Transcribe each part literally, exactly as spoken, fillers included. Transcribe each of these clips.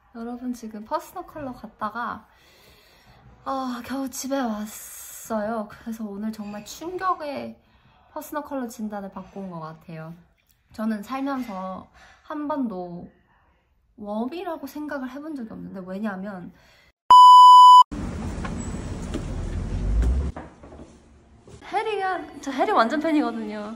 여러분 지금 퍼스널 컬러 갔다가 아 겨우 집에 왔어요. 그래서 오늘 정말 충격의 퍼스널 컬러 진단을 받고 온 것 같아요. 저는 살면서 한 번도 웜이라고 생각을 해본 적이 없는데, 왜냐하면 해리가, 저 해리 완전 팬이거든요.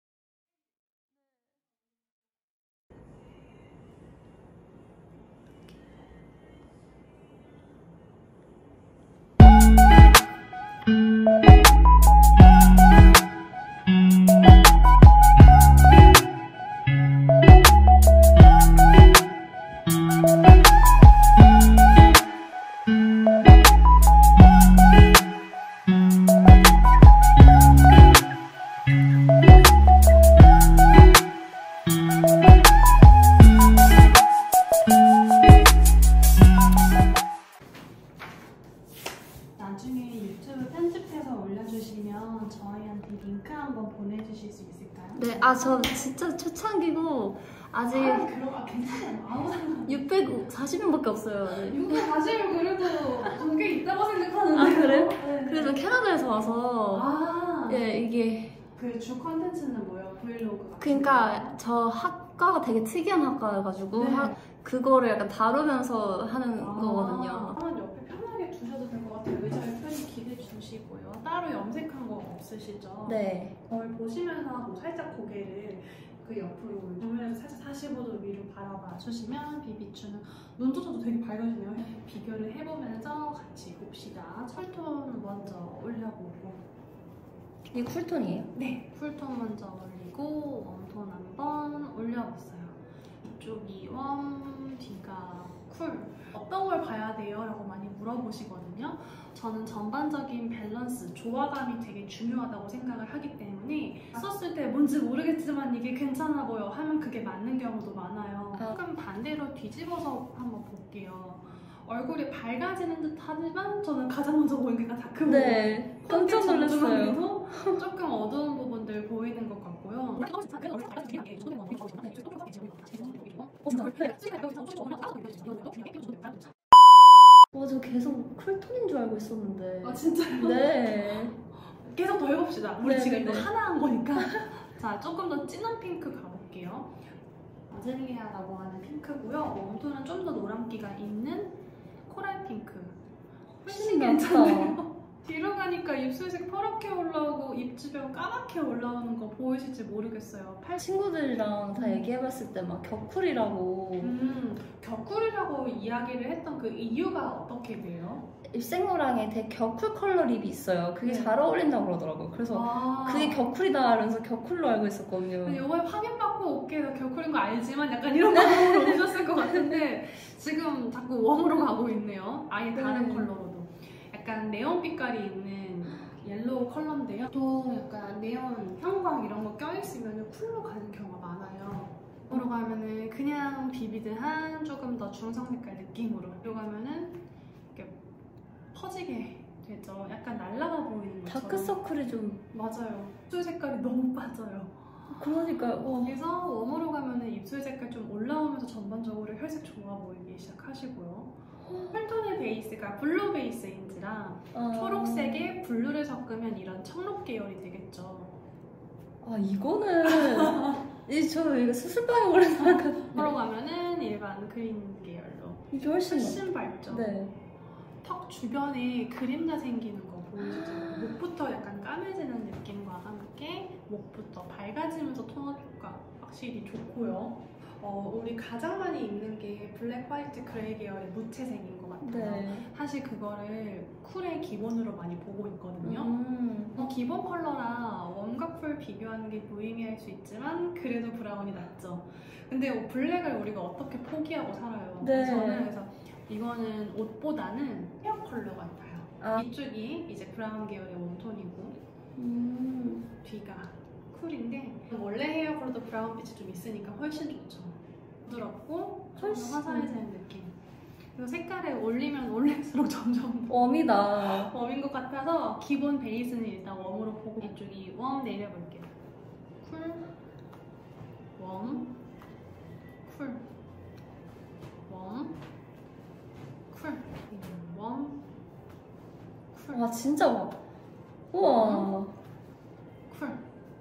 나중에 유튜브 편집해서 올려주시면 저희한테 링크 한번 보내주실 수 있을까요? 네, 아 저 진짜 초창기고 아직 아, 그럼, 아 괜찮아요. 아무 상관 육백사십 명밖에 없어요. 네. 육백사십 명 그래도 좀 꽤 있다고 생각하는데. 아 그래요? 네. 그래서 캐나다에서 와서 아, 예 이게 그 주 컨텐츠는 뭐예요? 브이로그 같은 그러니까 저 학과가 되게 특이한 학과여가지고 네. 학- 그거를 약간 다루면서 하는 아, 거거든요. 한번 옆에 편하게 두셔도 될 것 같아요. 의자에 편히 기대 주시고요. 따로 염색한 거 없으시죠? 네. 저를 보시면서 뭐 살짝 고개를 그 옆으로 정면에서 살짝 사십오 도 위로 바라봐 주시면 비비추는 눈조차도 되게 밝아지네요. 비교를 해보면서 같이 봅시다. 철톤 먼저 올려보고. 이게 쿨톤이에요? 네, 쿨톤 먼저 올리고 웜톤 한번 올려봤어요. 이쪽이 웜, 뒤가 쿨. 어떤 걸 봐야 돼요? 라고 많이 물어보시거든요. 저는 전반적인 밸런스, 조화감이 되게 중요하다고 생각을 하기 때문에 썼을 때 뭔지 모르겠지만 이게 괜찮아 보여 하면 그게 맞는 경우도 많아요. 조금 반대로 뒤집어서 한번 볼게요. 얼굴이 밝아지는 듯 하지만 저는 가장 먼저 보이는 게 다크블루. 네, 깜짝 놀랐어요. 조금 어두운 부분들 보이는 것 같고요. 와, 저 계속 쿨톤인 줄 알고 있었는데. 아 진짜요? 네. 계속 더 해봅시다. 우리 네, 지금 네. 이거 하나 한 거니까. 자, 조금 더 진한 핑크 가볼게요. 아젤리아라고 하는 핑크고요. 웜톤은 좀 더 노란기가 있는 코랄 핑크. 훨씬 괜찮아요. 뒤로 가니까 입술색 퍼렇게 올라오고 입 주변 까맣게 올라오는 거 보이실지 모르겠어요. 팔... 친구들이랑 다 얘기해봤을 때 막 격쿨이라고. 음, 격쿨이라고 이야기를 했던 그 이유가 어떻게 돼요? 입생로랑에 되게 격쿨 컬러 립이 있어요. 그게 네. 잘 어울린다고 그러더라고요. 그래서 아, 그게 격쿨이다 이러면서 격쿨로 알고 있었거든요. 이번에 확인받고 오케이 격쿨인 거 알지만 약간 이런 마음으로 오셨을 것 같은데 지금 자꾸 웜으로 가고 있네요. 아예 다른 네. 컬러로도. 약간 네온 빛깔이 있는 옐로우 컬러인데요. 또 약간 네온 형광 이런 거 껴있으면 쿨로 가는 경우가 많아요. 으로 가면은 그냥 비비드한 조금 더 중성 색깔 느낌으로 이로 가면은 이렇게 퍼지게 되죠. 약간 날라가 보이는 것처럼. 다크서클이 좀. 맞아요. 입술 색깔이 너무 빠져요. 그러니까요. 와. 여기서 웜으로 가면은 입술 색깔 좀 올라오면서 전반적으로 혈색 좋아 보이기 시작하시고요. 쿨톤의 베이스가 블루 베이스인지라 아... 초록색에 블루를 섞으면 이런 청록 계열이 되겠죠. 아 이거는 이 저 이거 수술방에 오래 나갔는데 웜으로 가면은 일반 그린 계열로 이게 훨씬 훨씬 밝죠. 네. 턱 주변에 그림자 생기는 거 보이시죠? 목부터 약간 까매지는 느낌과 함께 목부터 밝아지면서 톤업 효과 확실히 좋고요. 어, 우리 가장 많이 입는 게 블랙, 화이트, 그레이 계열의 무채색인 것 같아요. 네. 사실 그거를 쿨의 기본으로 많이 보고 있거든요. 음. 어, 기본 컬러랑 웜과 쿨 비교하는 게 무의미할 수 있지만 그래도 브라운이 낫죠. 근데 어, 블랙을 우리가 어떻게 포기하고 살아요? 네. 저는 그래서 이거는 옷보다는 헤어 컬러 같아요. 아. 이쪽이 이제 브라운 계열의 웜톤이고 음. 뒤가 쿨인데 원래 헤어 컬러도 브라운 빛이 좀 있으니까 훨씬 좋죠. 부드럽고 훨씬. 화사해지는 느낌. 그리고 색깔을 올리면 올릴수록 점점 웜이다. 웜인 것 같아서 기본 베이스는 일단 웜으로 보고 이쪽이 웜 내려볼게요. 쿨, 웜, 쿨, 웜, 와 진짜 와. 우와. 쿨.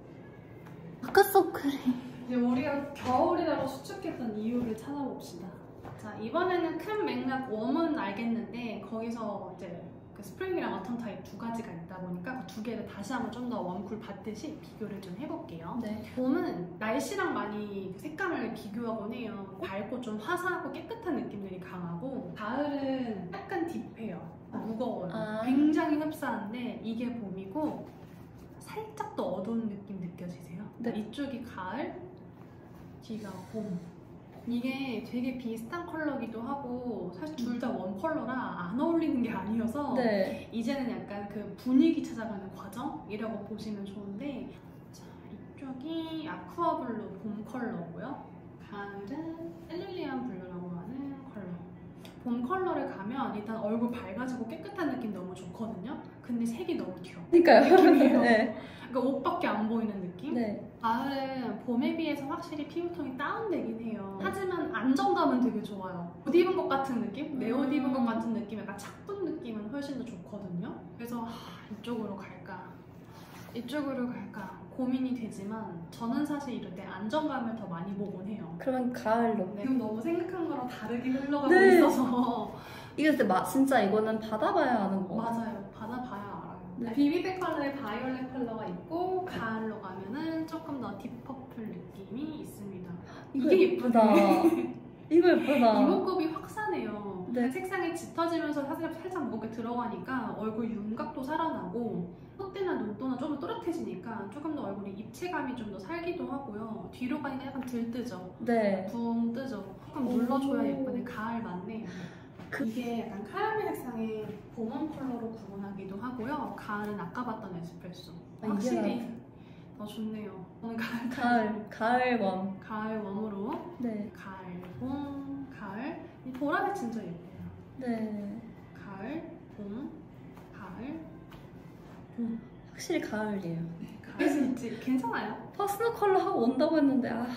다크서클이. 이제 우리가 겨울이라고 수축했던 이유를 찾아봅시다. 자, 이번에는 큰 맥락 웜은 알겠는데 거기서 이제 그 스프링이랑 어텀 타입 두 가지가 있다 보니까 그 두 개를 다시 한번 좀 더 웜쿨 받듯이 비교를 좀 해볼게요. 네. 봄은 날씨랑 많이 색감을 비교하곤 해요. 밝고 좀 화사하고 깨끗한 느낌들이 강하고, 가을은 약간 딥해요. 무거워요. 아. 굉장히 흡사한데 이게 봄이고 살짝 더 어두운 느낌 느껴지세요? 네. 이쪽이 가을, 뒤가 봄. 이게 되게 비슷한 컬러기도 하고 사실 둘 다 원 컬러라 안 어울리는 게 아니어서 네. 이제는 약간 그 분위기 찾아가는 과정이라고 보시면 좋은데, 자, 이쪽이 아쿠아블루 봄 컬러고요. 가을은 엘릴리안 블루라고 하는 컬러. 봄 컬러를 가면 일단 얼굴 밝아지고 깨끗한 느낌 너무 좋거든요. 근데 색이 너무 튀어. 그러니까요. 느낌이에요. 네. 그러니까 옷밖에 안 보이는 느낌? 네. 가을은 봄에 비해서 확실히 피부톤이 다운되긴 해요. 하지만 안정감은 되게 좋아요. 옷 입은 것 같은 느낌? 내 옷 입은 것 같은 느낌? 약간 착분 느낌은 훨씬 더 좋거든요. 그래서 하, 이쪽으로 갈까? 이쪽으로 갈까? 고민이 되지만 저는 사실 이럴 때 안정감을 더 많이 보곤 해요. 그러면 가을로. 지금 너무 생각한 거랑 다르게 흘러가고 네. 있어서 이게 근데 마, 진짜 이거는 받아봐야 아는 거. 맞아요. 받아봐야 알아요. 네. 비비드 컬러의 바이올렛 컬러가 있고, 가을로 가면은 조금 더 딥퍼플 느낌이 있습니다. 이거 이게 예쁘다. 이거 예쁘다. 이목구비 확산해요. 네. 색상이 짙어지면서 사실 살짝 목에 들어가니까 얼굴 윤곽도 살아나고, 콧대나 눈도나 좀 더 또렷해지니까 조금 더 얼굴이 입체감이 좀 더 살기도 하고요. 뒤로 가니까 약간 들뜨죠. 네. 붕 뜨죠. 약간 오. 눌러줘야 예쁘네. 가을 맞네요. 그- 이게 약간 카라멜 색상의 봄웜 컬러로 구분하기도 하고요. 가을은 아까 봤던 에스프레소. 아, 확실히 이게 더 좋네요. 저는 가을, 가을, 가을 웜. 가을 웜으로. 네. 가을, 봄, 가을. 이 보라색 진짜 예뻐요. 네. 가을, 봄, 가을, 음, 확실히 가을이에요. 가을 진짜 괜찮아요? 퍼스널 컬러 하고 온다고 했는데 아.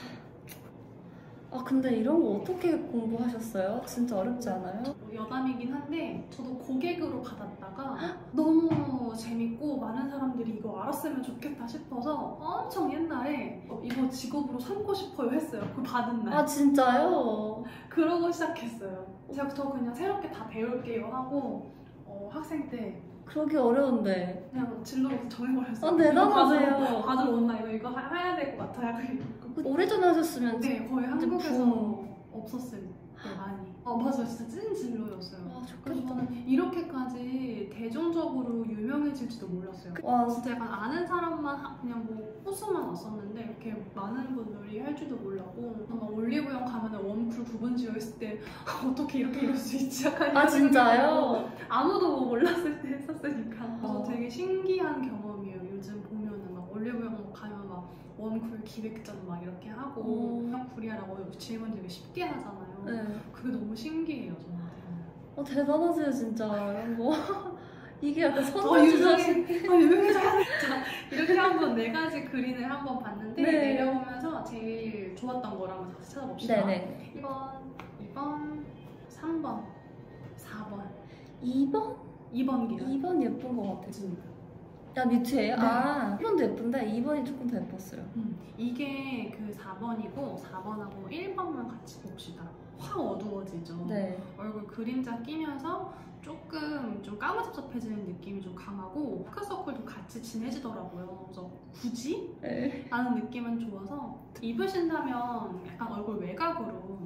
아 근데 이런 거 어떻게 공부하셨어요? 진짜 어렵지 않아요? 여담이긴 한데 저도 고객으로 받았다가 너무 재밌고 많은 사람들이 이거 알았으면 좋겠다 싶어서 엄청 옛날에 이거 직업으로 삼고 싶어요 했어요. 그 받은 날. 아 진짜요? 그러고 시작했어요. 제가 저 그냥 새롭게 다 배울게요 하고 어, 학생 때 그러기 어려운데. 그냥 진로부터 정해버렸어요. 아 대단하세요. 다들 온나 이거 이거 하- 해야 될 것 같아. 약간 이러고. 오래전에 하셨으면 네, 거의 완전 한국에서 붐. 없었을 때 많이. 어 맞아요, 진짜 찐 진로였어요. 와 그래서 좋겠다. 저는 이렇게까지 대중적으로 유명해질지도 몰랐어요. 와 진짜 약간 아는 사람만 하- 그냥 뭐 호수만 왔었는데 이렇게 많은 분들이 할 줄도 몰랐고, 막 올리브영 가면 웜쿨 구분 지어 있을 때 어떻게 이렇게 이럴 수 있지? 약간 아 이런 진짜요? 생각이 아무도 뭐 몰랐을 때 했었으니까. 그래서 어. 되게 신기한 경험이에요. 요즘 보면은 막 올리브영 가면 막 웜쿨 기획전 막 이렇게 하고 어. 쿨이라고 질문 되게 쉽게 하잖아요. 네. 그게 너무 신기해요, 저한테. 어 대단하세요 진짜 이런 거. 이게 약간 더 선호주자신. 유명해, 더 유명해져야 겠다. 이렇게 한번 네 가지 그린을 한번 봤는데 네. 내려보면서 제일 좋았던 거를 한번 다시 찾아봅시다. 네네. 일 번, 이 번, 삼 번, 사 번. 이 번? 이 번 기요. 이 번 예쁜 것 같아. 맞습니다. 야 뮤트예요? 네. 아 일 번도 예쁜데 이 번이 조금 더 예뻤어요. 음, 이게 그 사 번이고 사 번하고 일 번만 같이 봅시다. 확 어두워지죠. 네. 얼굴 그림자 끼면서 조금 좀 까무잡잡해지는 느낌이 좀 강하고 다크서클도 같이 진해지더라고요. 그래서 굳이? 네. 라는 느낌은 좋아서 입으신다면 약간 얼굴 외곽으로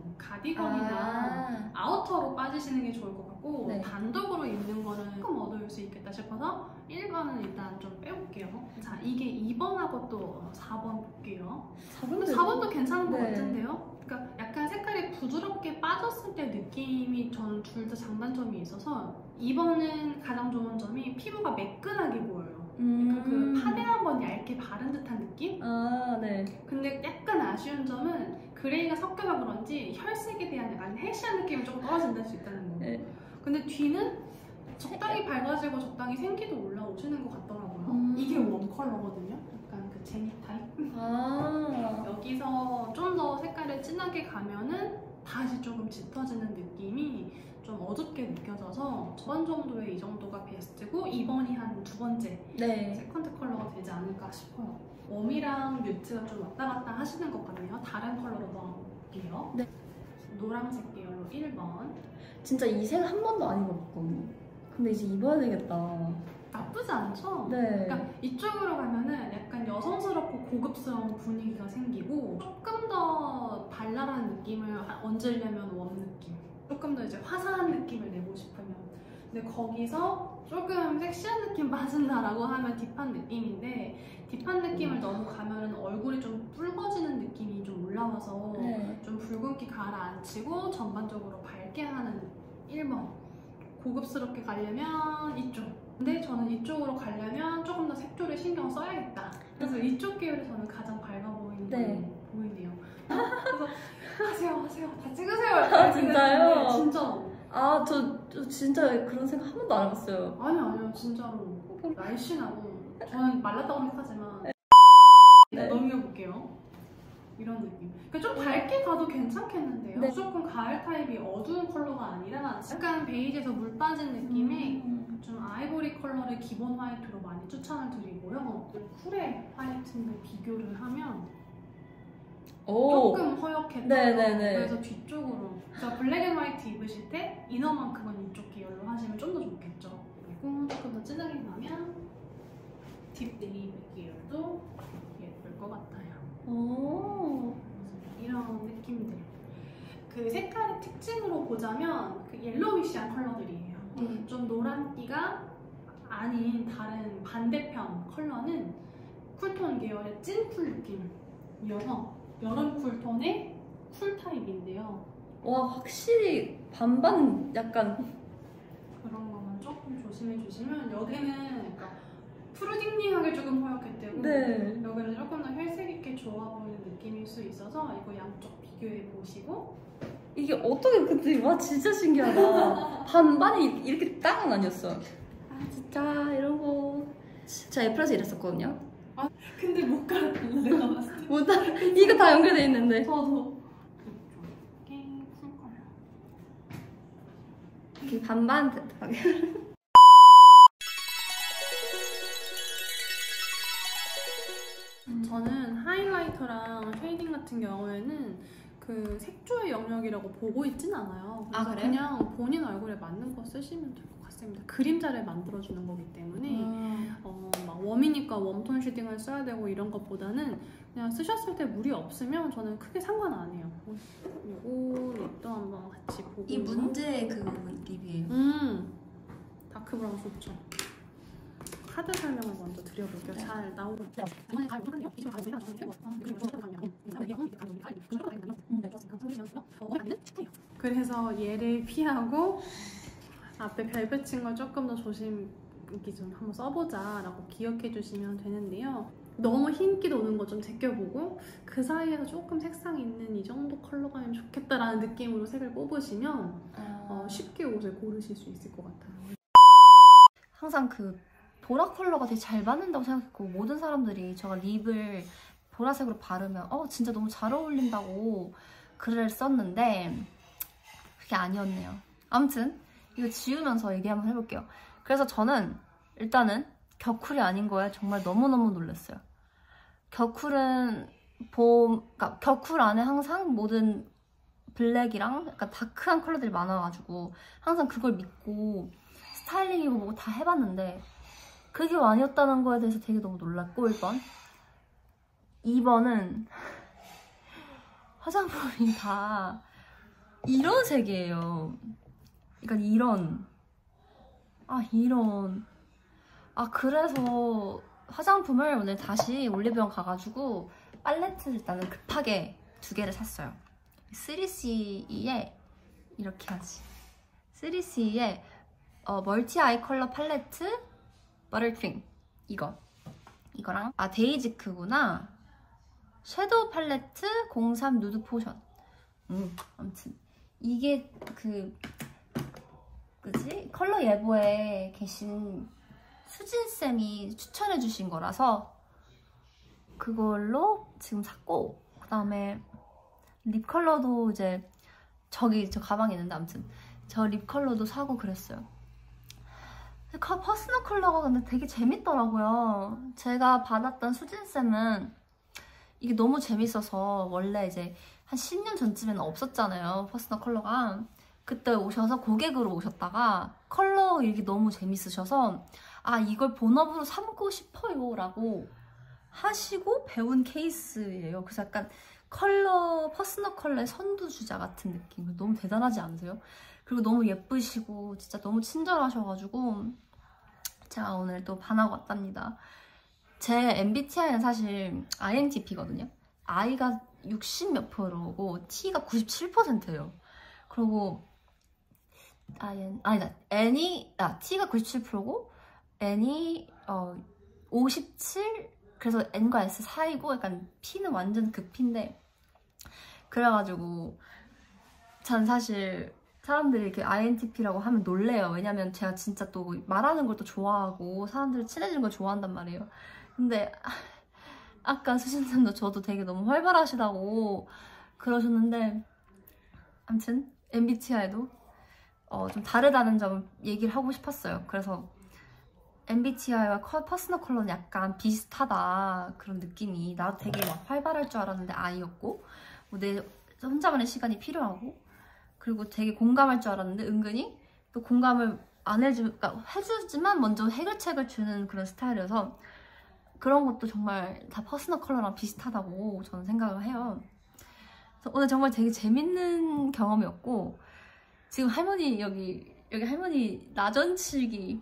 가디건이나 아. 아우터로 빠지시는 게 좋을 것 같고, 네. 단독으로 입는 거는 조금 어두울 수 있겠다 싶어서 일 번은 일단 좀 빼볼게요. 자, 이게 이 번하고 또 사 번 볼게요. 사 근데 번도 사 번도 괜찮은 것 네. 같은데요? 그러니까 약간 색깔이 부드럽게 빠졌을 때 느낌이 저는 둘 다 장단점이 있어서 이 번은 가장 좋은 점이 피부가 매끈하게 보여요. 그러니까 음. 그 파데 한번 얇게 바른 듯한 느낌? 아 네. 근데 약간 아쉬운 점은 그레이가 섞여서 그런지 혈색에 대한 약간 해시한 느낌이 조금 떨어진다 할 수 있다는 거. 네. 근데 뒤는 적당히 밝아지고 적당히 생기도 올라오시는 것 같더라고요. 음. 이게 웜 컬러거든요. 약간 그 제니 타입. 아. 여기서 좀 더 색깔을 진하게 가면은 다시 조금 짙어지는 느낌이 좀 어둡게 느껴져서 저번 정도의 이 정도가 베스트고 이번이 한 두 번째 네. 세컨드 컬러가 되지 않을까 싶어요. 웜이랑 뮤트가 좀 왔다 갔다 하시는 것 같네요. 다른 컬러로 넣어볼게요. 네. 노란색 계열로 일 번. 진짜 이 색 한 번도 안 입어봤거든요. 근데 이제 입어야 되겠다. 나쁘지 않죠? 네. 그러니까 이쪽으로 가면은 약간 여성스럽고 고급스러운 분위기가 생기고 조금 더 발랄한 느낌을 얹으려면 웜 느낌, 조금 더 이제 화사한 느낌을 내고 싶으면, 근데 거기서 조금 섹시한 느낌 빠진다라고 하면 딥한 느낌인데, 딥한 느낌을 너무 가면은 얼굴이 좀 붉어지는 느낌이 좀 올라와서 네. 좀 붉은기 가라앉히고 전반적으로 밝게 하는 일 번. 고급스럽게 가려면 이쪽. 근데 저는 이쪽으로 가려면 조금 더 색조를 신경 써야겠다. 그래서 이쪽 계열이 저는 가장 밝아 보이는 네. 걸로 보이네요. 그래서 하세요, 하세요, 다 찍으세요. 아, 진짜요? 진짜로. 아, 저, 저 진짜 그런 생각 한 번도 안 해봤어요. 아니요, 아니요, 진짜로. 날씬하고 저는 말랐다고 생각하지만 네. 넘겨볼게요. 이런 느낌. 그러니까 좀 밝게 가도 괜찮겠는데요? 네. 무조건 가을 타입이 어두운 컬러가 아니라 약간 베이지에서 물 빠진 느낌의 음. 좀 아이보리 컬러를 기본 화이트로 많이 추천을 드리고요. 쿨의 화이트를 비교를 하면 오. 조금 허옇게 네네네. 그래서 뒤쪽으로, 그래서 블랙 앤 화이트 입으실 때 이너만큼은 이쪽 계열로 하시면 좀 더 좋겠죠. 그리고 조금 더 진하게 가면 딥 네이비 계열도 예쁠 것 같아요. 오. 이런 느낌들. 그 색깔의 특징으로 보자면 그 옐로위시한 컬러들이에요. 네. 좀 노란기가 아닌 다른 반대편 컬러는 쿨톤 계열의 찐쿨 느낌이어서 여름 쿨톤의 쿨 타입인데요. 와, 확실히 반반 약간. 그런 것만 조금 조심해 주시면 여기는 그러니까 푸르딩딩하게 조금 허옇게 되고 네. 여기는 조금 더 혈색 있게 좋아 보이는 느낌일 수 있어서 이거 양쪽 비교해 보시고. 이게 어떻게 근데 와 진짜 신기하다. 반반이 이렇게 딱은 아니었어. 아 진짜 이런 거 진짜 애플에서 일했었거든요. 근데 못 갈았구나 내가 봤을 때. 뭐다 이거 다 연결돼 있는데. 저도 이렇게 쿨 컬러. 이렇게 반반 하게. 저는 하이라이터랑 쉐이딩 같은 경우에는 그 색조의 영역이라고 보고 있진 않아요. 아, 그래서 그래요? 그냥 본인 얼굴에 맞는 거 쓰시면 될 것 같습니다. 그림자를 만들어주는 거기 때문에 음. 어, 막 웜이니까 웜톤 쉐딩을 써야 되고 이런 것보다는 그냥 쓰셨을 때 무리 없으면 저는 크게 상관 안 해요. 요거 립도 한번 같이 보고. 이 문제의 그 립이에요. 음, 다크 브라운 좋죠. 카드 설명을 먼저 드려볼게요. 네. 잘 나오고. 그래서 얘를 피하고 앞에 별 붙인 걸 조금 더 조심 이렇게 좀 한번 써보자라고 기억해 주시면 되는데요. 너무 흰기 도는 거 좀 제껴보고 그 사이에서 조금 색상 있는 이 정도 컬러감이면 좋겠다라는 느낌으로 색을 뽑으시면 어, 쉽게 옷을 고르실 수 있을 것 같아요. 항상 그 보라 컬러가 되게 잘 받는다고 생각했고 모든 사람들이 제가 립을 보라색으로 바르면 어 진짜 너무 잘 어울린다고 글을 썼는데 그게 아니었네요. 아무튼 이거 지우면서 얘기 한번 해볼게요. 그래서 저는 일단은 겨쿨이 아닌 거에 정말 너무너무 놀랐어요. 겨쿨은 봄, 그러니까 겨쿨 안에 항상 모든 블랙이랑 약간 다크한 컬러들이 많아가지고 항상 그걸 믿고 스타일링이고 뭐고 다 해봤는데 그게 아니었다는 거에 대해서 되게 너무 놀랐고 일 번 이 번은 화장품이 다 이런 색이에요. 그러니까 이런 아 이런 아 그래서 화장품을 오늘 다시 올리브영 가가지고 팔레트 일단은 급하게 두 개를 샀어요. 쓰리씨이의 이렇게 하지 쓰리씨이의 어, 멀티 아이 컬러 팔레트 버터크림 이거 이거랑 아 데이지크구나 섀도우 팔레트 공삼 누드 포션 음 아무튼 이게 그 그지 컬러 예보에 계신 수진쌤이 추천해주신 거라서 그걸로 지금 샀고 그 다음에 립 컬러도 이제 저기 저 가방에 있는데 아무튼 저 립 컬러도 사고 그랬어요. 퍼스널 컬러가 근데 되게 재밌더라고요. 제가 받았던 수진쌤은 이게 너무 재밌어서 원래 이제 한 십 년 전쯤에는 없었잖아요. 퍼스널 컬러가. 그때 오셔서 고객으로 오셨다가 컬러 이게 너무 재밌으셔서 아 이걸 본업으로 삼고 싶어요 라고 하시고 배운 케이스예요. 그래서 약간 컬러, 퍼스널 컬러의 선두주자 같은 느낌. 너무 대단하지 않으세요? 그리고 너무 예쁘시고 진짜 너무 친절하셔가지고 제가 오늘 또 반하고 왔답니다. 제 엠비티아이는 사실 아이엔티피거든요. I가 육십 몇 프로고 T가 구십칠 퍼센트예요. 그리고 아니, 아니다. N이, 아, T가 구십칠 퍼센트고 N이 어, 오십칠, 그래서 N과 S 사이고 약간 P는 완전 극P인데 그래가지고 전 사실 사람들이 이렇게 아이엔티피라고 하면 놀래요. 왜냐면 제가 진짜 또 말하는 걸 또 좋아하고 사람들 친해지는 걸 좋아한단 말이에요. 근데 아까 수신쌤도 저도 되게 너무 활발하시다고 그러셨는데 아무튼 엠비티아이도 어, 좀 다르다는 점을 얘기를 하고 싶었어요. 그래서 엠비티아이와 퍼스널 컬러는 약간 비슷하다 그런 느낌이. 나도 되게 막 활발할 줄 알았는데 아이였고 뭐 내 혼자만의 시간이 필요하고 그리고 되게 공감할 줄 알았는데 은근히 또 공감을 안 해주, 그러니까 해주지만 먼저 해결책을 주는 그런 스타일이어서 그런 것도 정말 다 퍼스널 컬러랑 비슷하다고 저는 생각을 해요. 그래서 오늘 정말 되게 재밌는 경험이었고 지금 할머니 여기 여기 할머니 나전칠기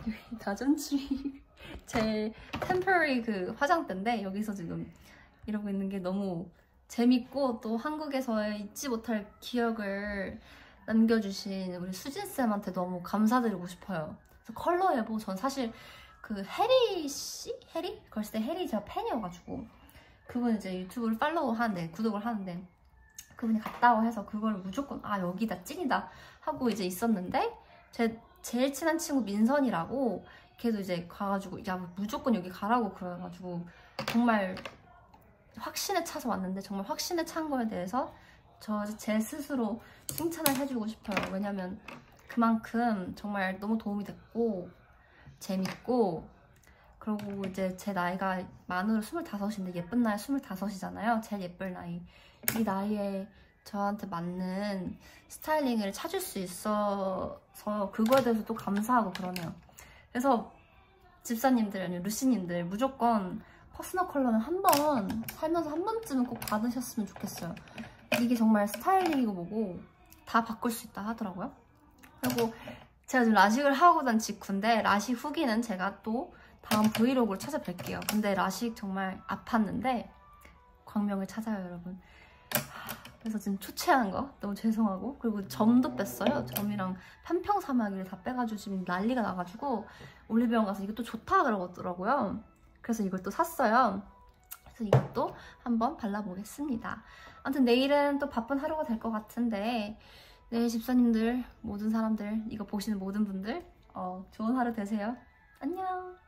나전칠기 제 템퍼리 그 화장대인데 여기서 지금 이러고 있는 게 너무 재밌고 또 한국에서의 잊지 못할 기억을 남겨주신 우리 수진쌤한테 너무 감사드리고 싶어요. 그래서 컬러 예보 전 사실 그 해리 씨? 해리? 걸스데 해리 제가 팬이어가지고 그분 이제 유튜브를 팔로우 하는데 구독을 하는데 그분이 갔다고 해서 그걸 무조건 아 여기다 찐이다 하고 이제 있었는데 제 제일 친한 친구 민선이라고 걔도 이제 가가지고 야 무조건 여기 가라고 그래가지고 정말 확신에 차서 왔는데 정말 확신에 찬 거에 대해서 저 제 스스로 칭찬을 해주고 싶어요. 왜냐면 그만큼 정말 너무 도움이 됐고 재밌고 그리고 이제 제 나이가 만으로 스물다섯인데 예쁜 나이 스물다섯이잖아요. 제일 예쁠 나이. 이 나이에 저한테 맞는 스타일링을 찾을 수 있어서 그거에 대해서 또 감사하고 그러네요. 그래서 집사님들 아니면 루시님들 무조건 퍼스널 컬러는 한 번 살면서 한 번쯤은 꼭 받으셨으면 좋겠어요. 이게 정말 스타일링이고 뭐고 다 바꿀 수 있다 하더라고요. 그리고 제가 지금 라식을 하고 난 직후인데 라식 후기는 제가 또 다음 브이로그로 찾아뵐게요. 근데 라식 정말 아팠는데 광명을 찾아요 여러분. 그래서 지금 초췌한 거 너무 죄송하고 그리고 점도 뺐어요. 점이랑 편평사마귀를 다 빼가지고 지금 난리가 나가지고 올리브영 가서 이것도 좋다 그러더라고요. 그래서 이걸 또 샀어요. 그래서 이것도 한번 발라보겠습니다. 아무튼 내일은 또 바쁜 하루가 될 것 같은데 내일 집사님들 모든 사람들 이거 보시는 모든 분들 어, 좋은 하루 되세요. 안녕.